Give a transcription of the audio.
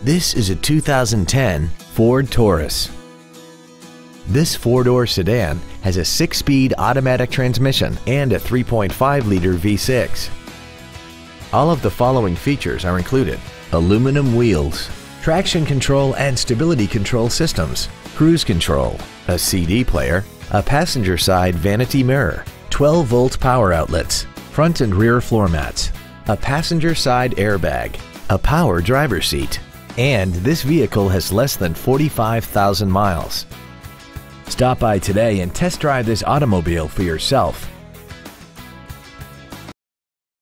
This is a 2010 Ford Taurus. This four-door sedan has a 6-speed automatic transmission and a 3.5-liter V6. All of the following features are included: aluminum wheels, traction control and stability control systems, cruise control, a CD player, a passenger side vanity mirror, 12-volt power outlets, front and rear floor mats, a passenger side airbag, a power driver's seat, and this vehicle has less than 45,000 miles. Stop by today and test drive this automobile for yourself.